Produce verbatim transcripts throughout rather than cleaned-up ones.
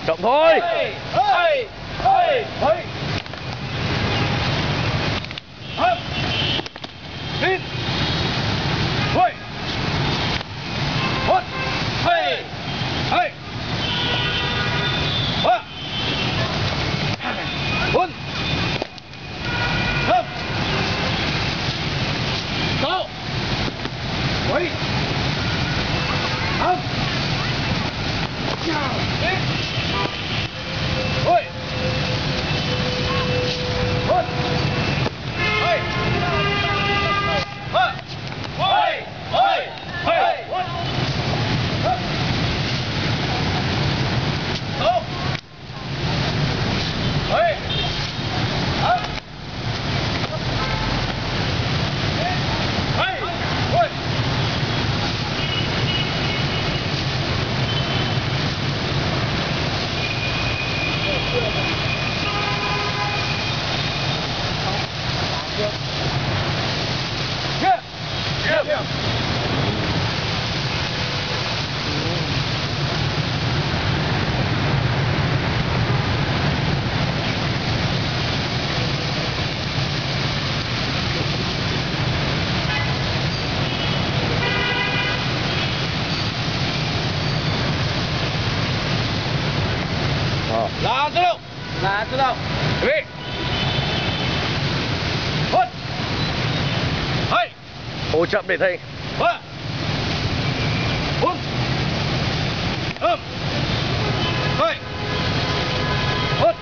Chọn thôi. Hey, hey, hey. Up. In. Wait. What? Hey. Hey. What? One. Up. Go. Wait. Up. In. Wait. What? Hey. What? Hey. Hey. Hey. What? Up. Go. Hey. Up. Hey. What? Yeah. Yeah. Yeah. Ờ. Là tự động. Là tự động. Chuẩn bị. Hốt. Hey. Ô chậm để thầy. Ba. Bốn. Năm. Hai. Hốt.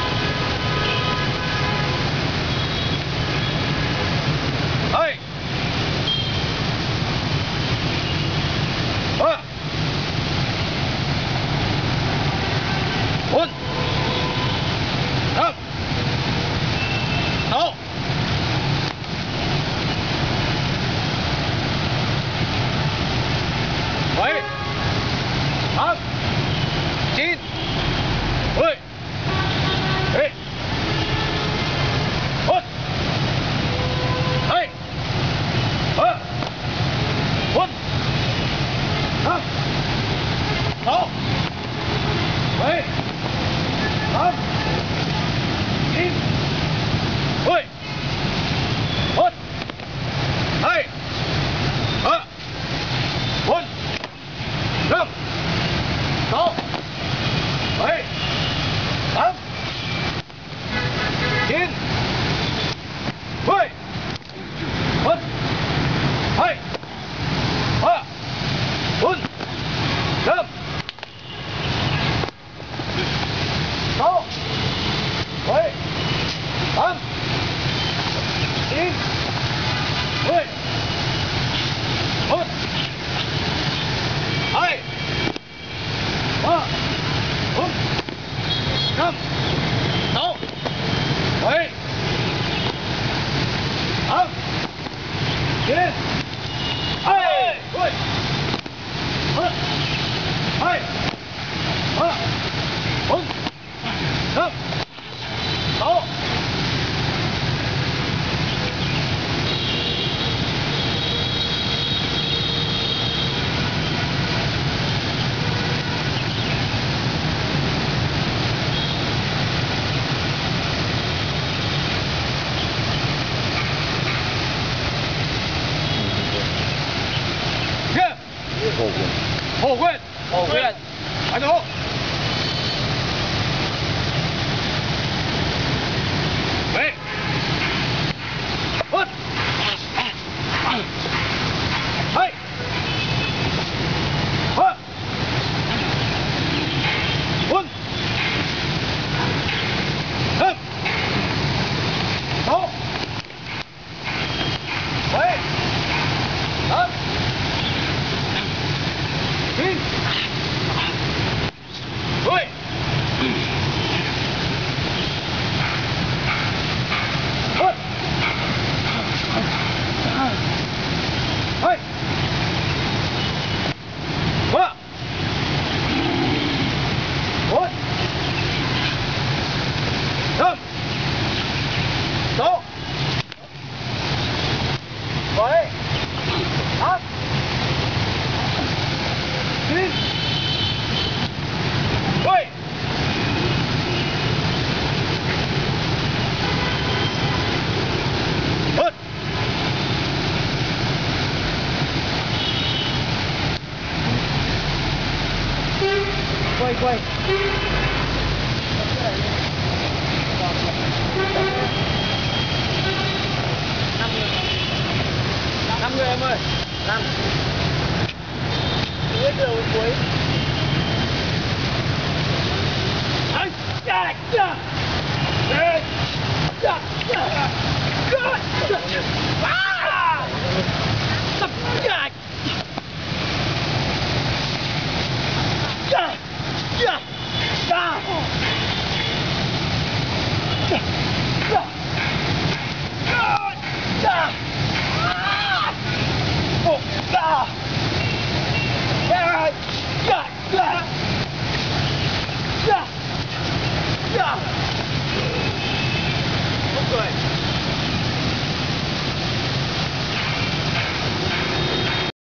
Hai. Ba. Bốn. Năm. Sáu. Bảy. Tám. Chín. Mười. Ê. Một. Hai. Ba. Bốn. Năm. Sáu. Bảy. Tám. Chín. Mười. Một. Hai. Ba. Bốn. Năm. Sáu. Bảy. Tám. Chín. Mười. Một. Hai. Ba. Bốn. Năm. Sáu. Bảy. Tám. Chín. Mười. Một. Hai. Ba. Bốn. Năm. Sáu. Bảy. Tám. Chín. Hai. Mười. Một. Hai. Ba. Bốn. Năm. Sáu. Yeah. Hồ Quyền. Hồ Quyền. Hồ Quyền. Anh Hồ. Đấy. Hốt. Hai. Ba. Bốn. Năm. Sáu. Bảy. Tám. Chín. quay quay. năm người. Năm người em ơi. Năm. Cuối đường cuối. Ấy, cha, cha.